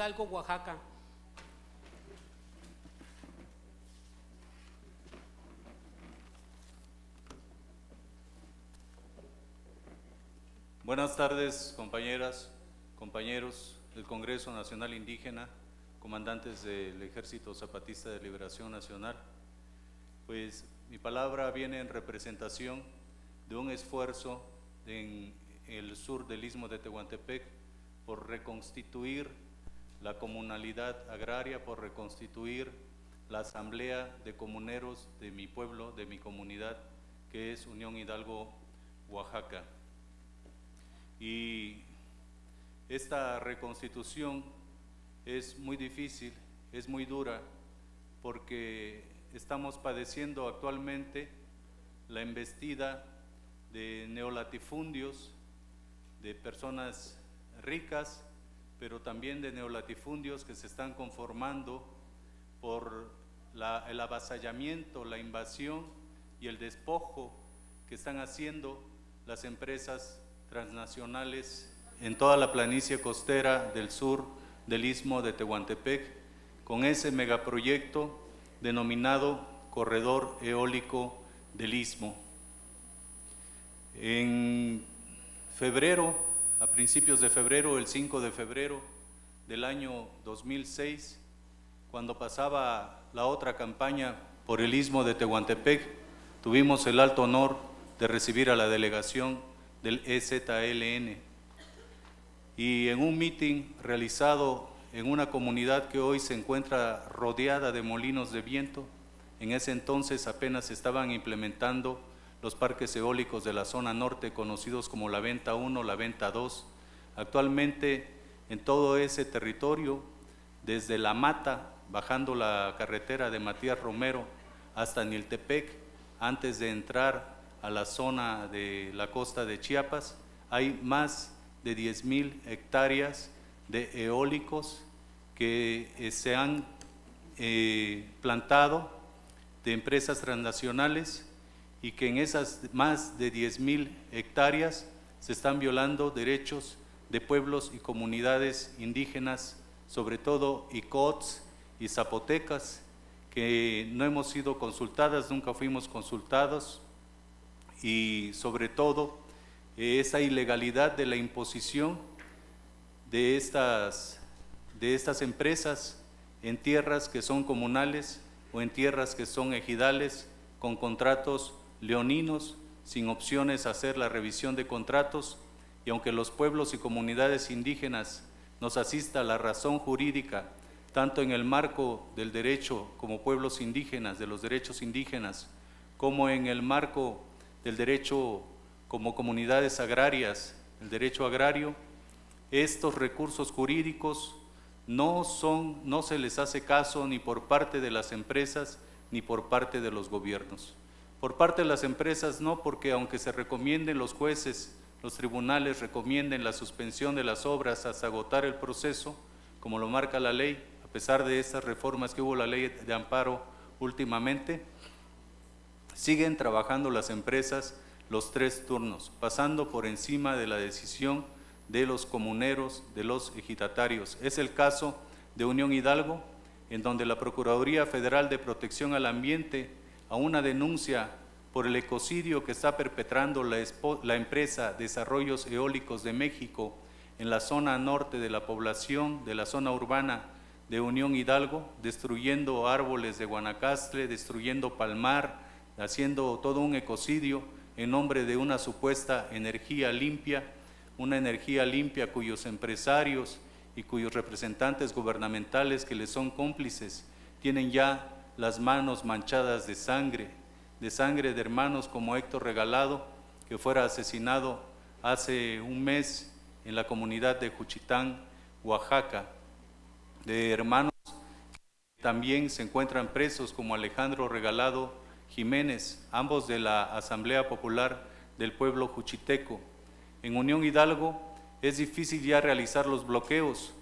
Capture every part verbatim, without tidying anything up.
Hidalgo, Oaxaca. Buenas tardes, compañeras, compañeros del Congreso Nacional Indígena, comandantes del Ejército Zapatista de Liberación Nacional. Pues mi palabra viene en representación de un esfuerzo en el sur del Istmo de Tehuantepec por reconstituir la comunalidad agraria, por reconstituir la asamblea de comuneros de mi pueblo, de mi comunidad, que es Unión Hidalgo, Oaxaca. Y esta reconstitución es muy difícil, es muy dura, porque estamos padeciendo actualmente la embestida de neolatifundios, de personas ricas, pero también de neolatifundios que se están conformando por la, el avasallamiento, la invasión y el despojo que están haciendo las empresas transnacionales en toda la planicie costera del sur del Istmo de Tehuantepec, con ese megaproyecto denominado Corredor Eólico del Istmo. En febrero, a principios de febrero, el cinco de febrero del año dos mil seis, cuando pasaba la otra campaña por el Istmo de Tehuantepec, tuvimos el alto honor de recibir a la delegación del E Z L N, y en un meeting realizado en una comunidad que hoy se encuentra rodeada de molinos de viento. En ese entonces apenas se estaban implementando los parques eólicos de la zona norte, conocidos como la Venta uno, la Venta dos. Actualmente en todo ese territorio, desde La Mata, bajando la carretera de Matías Romero hasta Niltepec, antes de entrar a la zona de la costa de Chiapas, hay más de diez mil hectáreas de eólicos que eh, se han eh, plantado de empresas transnacionales, y que en esas más de diez mil hectáreas se están violando derechos de pueblos y comunidades indígenas, sobre todo icots y zapotecas, que no hemos sido consultadas, nunca fuimos consultados, y sobre todo esa ilegalidad de la imposición de estas, de estas empresas en tierras que son comunales o en tierras que son ejidales, con contratos leoninos, sin opciones a hacer la revisión de contratos. Y aunque los pueblos y comunidades indígenas nos asista la razón jurídica, tanto en el marco del derecho como pueblos indígenas, de los derechos indígenas, como en el marco del derecho como comunidades agrarias, el derecho agrario, estos recursos jurídicos no son, no se les hace caso ni por parte de las empresas ni por parte de los gobiernos. Por parte de las empresas no, porque aunque se recomienden los jueces, los tribunales recomienden la suspensión de las obras hasta agotar el proceso, como lo marca la ley, a pesar de estas reformas que hubo la ley de amparo últimamente, siguen trabajando las empresas los tres turnos, pasando por encima de la decisión de los comuneros, de los ejidatarios. Es el caso de Unión Hidalgo, en donde la Procuraduría Federal de Protección al Ambiente, a una denuncia por el ecocidio que está perpetrando la, la empresa Desarrollos Eólicos de México en la zona norte de la población, de la zona urbana de Unión Hidalgo, destruyendo árboles de Guanacaste, destruyendo palmar, haciendo todo un ecocidio en nombre de una supuesta energía limpia, una energía limpia cuyos empresarios y cuyos representantes gubernamentales que les son cómplices tienen ya las manos manchadas de sangre, de sangre de hermanos como Héctor Regalado, que fuera asesinado hace un mes en la comunidad de Juchitán, Oaxaca, de hermanos que también se encuentran presos como Alejandro Regalado Jiménez, ambos de la Asamblea Popular del Pueblo Juchiteco. En Unión Hidalgo es difícil ya realizar los bloqueos,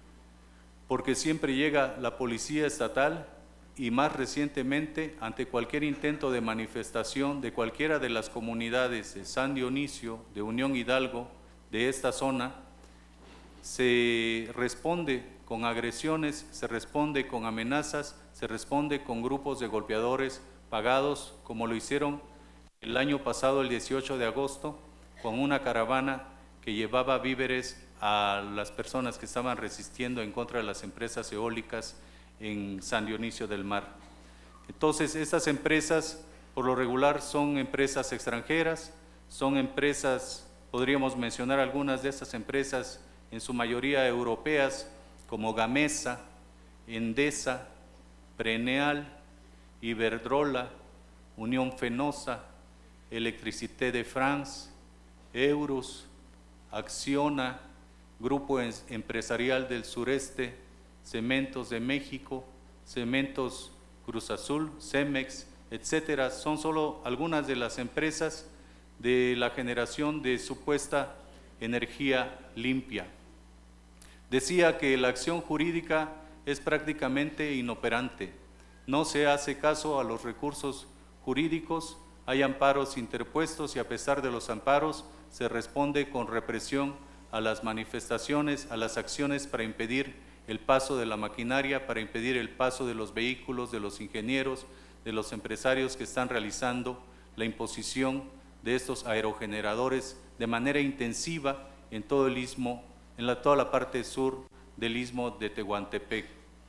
porque siempre llega la policía estatal, y más recientemente, ante cualquier intento de manifestación de cualquiera de las comunidades de San Dionisio, de Unión Hidalgo, de esta zona, se responde con agresiones, se responde con amenazas, se responde con grupos de golpeadores pagados, como lo hicieron el año pasado, el dieciocho de agosto, con una caravana que llevaba víveres a las personas que estaban resistiendo en contra de las empresas eólicas en San Dionisio del Mar. Entonces, estas empresas, por lo regular, son empresas extranjeras, son empresas, podríamos mencionar algunas de estas empresas, en su mayoría europeas, como Gamesa, Endesa, Preneal, Iberdrola, Unión Fenosa, Electricité de France, Eurus, Acciona, Grupo Empresarial del Sureste, Cementos de México, Cementos Cruz Azul, Cemex, etcétera. Son solo algunas de las empresas de la generación de supuesta energía limpia. Decía que la acción jurídica es prácticamente inoperante, no se hace caso a los recursos jurídicos, hay amparos interpuestos y a pesar de los amparos se responde con represión a las manifestaciones, a las acciones para impedir el paso de la maquinaria, para impedir el paso de los vehículos, de los ingenieros, de los empresarios que están realizando la imposición de estos aerogeneradores de manera intensiva en todo el istmo, en la, toda la parte sur del istmo de Tehuantepec.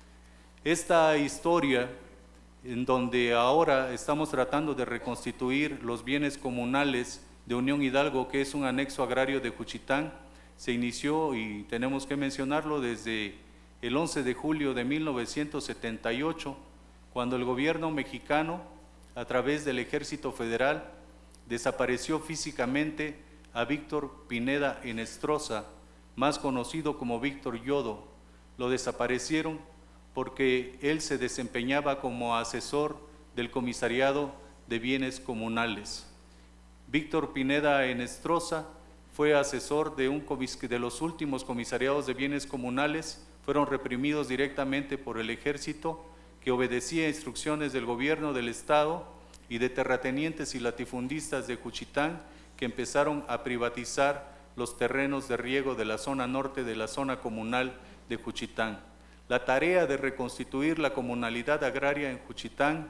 Esta historia, en donde ahora estamos tratando de reconstituir los bienes comunales de Unión Hidalgo, que es un anexo agrario de Juchitán, se inició, y tenemos que mencionarlo, desde el once de julio de mil novecientos setenta y ocho, cuando el gobierno mexicano, a través del Ejército Federal, desapareció físicamente a Víctor Pineda Enestrosa, más conocido como Víctor Yodo. Lo desaparecieron porque él se desempeñaba como asesor del Comisariado de Bienes Comunales. Víctor Pineda Enestrosa fue asesor de, un, de los últimos comisariados de bienes comunales, fueron reprimidos directamente por el ejército, que obedecía instrucciones del gobierno del estado y de terratenientes y latifundistas de Juchitán, que empezaron a privatizar los terrenos de riego de la zona norte de la zona comunal de Juchitán. La tarea de reconstituir la comunalidad agraria en Juchitán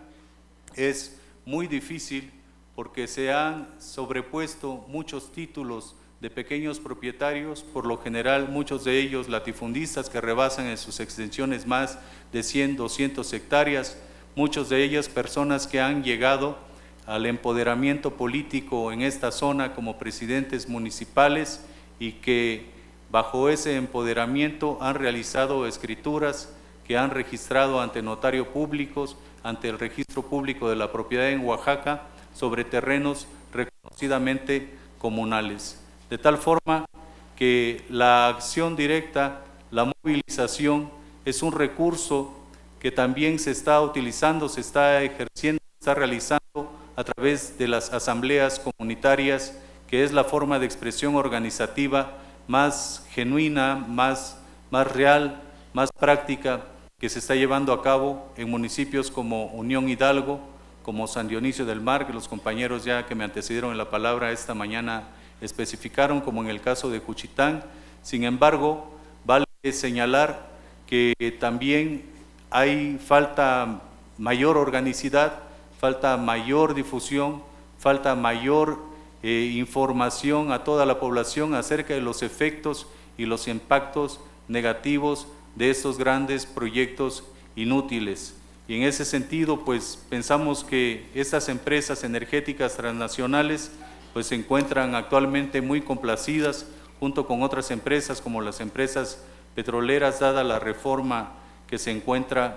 es muy difícil porque se han sobrepuesto muchos títulos de pequeños propietarios, por lo general muchos de ellos latifundistas que rebasan en sus extensiones más de cien, doscientas hectáreas, muchos de ellas personas que han llegado al empoderamiento político en esta zona como presidentes municipales y que bajo ese empoderamiento han realizado escrituras que han registrado ante notarios públicos, ante el registro público de la propiedad en Oaxaca, sobre terrenos reconocidamente comunales. De tal forma que la acción directa, la movilización, es un recurso que también se está utilizando, se está ejerciendo, se está realizando a través de las asambleas comunitarias, que es la forma de expresión organizativa más genuina, más, más real, más práctica que se está llevando a cabo en municipios como Unión Hidalgo, como San Dionisio del Mar, que los compañeros ya que me antecedieron en la palabra esta mañana especificaron, como en el caso de Juchitán. Sin embargo, vale señalar que también hay falta mayor organicidad, falta mayor difusión, falta mayor eh, información a toda la población acerca de los efectos y los impactos negativos de estos grandes proyectos inútiles. Y en ese sentido, pues pensamos que estas empresas energéticas transnacionales pues se encuentran actualmente muy complacidas junto con otras empresas como las empresas petroleras, dada la reforma que se encuentra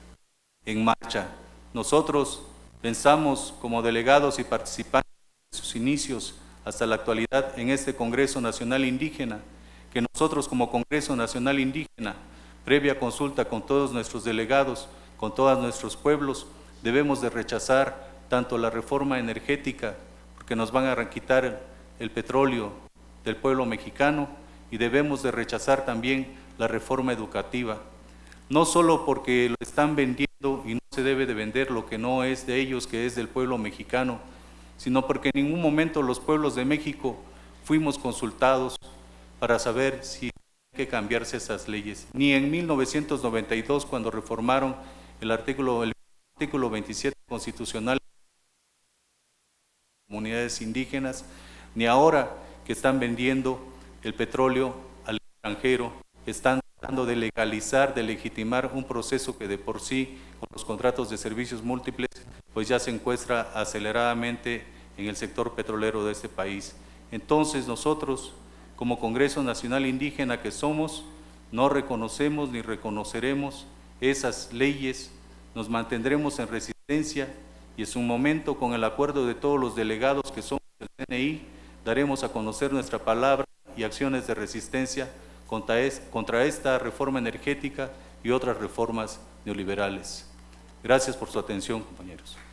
en marcha. Nosotros pensamos como delegados y participantes de sus inicios hasta la actualidad en este Congreso Nacional Indígena, que nosotros como Congreso Nacional Indígena, previa consulta con todos nuestros delegados, con todos nuestros pueblos, debemos de rechazar tanto la reforma energética, porque nos van a quitar el, el petróleo del pueblo mexicano, y debemos de rechazar también la reforma educativa, no solo porque lo están vendiendo y no se debe de vender lo que no es de ellos, que es del pueblo mexicano, sino porque en ningún momento los pueblos de México fuimos consultados para saber si que cambiarse esas leyes. Ni en mil novecientos noventa y dos, cuando reformaron el artículo, el artículo veintisiete constitucional de comunidades indígenas, ni ahora que están vendiendo el petróleo al extranjero, están tratando de legalizar, de legitimar un proceso que de por sí, con los contratos de servicios múltiples, pues ya se encuentra aceleradamente en el sector petrolero de este país. Entonces nosotros, como Congreso Nacional Indígena que somos, no reconocemos ni reconoceremos esas leyes, nos mantendremos en resistencia y en su momento, con el acuerdo de todos los delegados que somos del C N I, daremos a conocer nuestra palabra y acciones de resistencia contra, es, contra esta reforma energética y otras reformas neoliberales. Gracias por su atención, compañeros.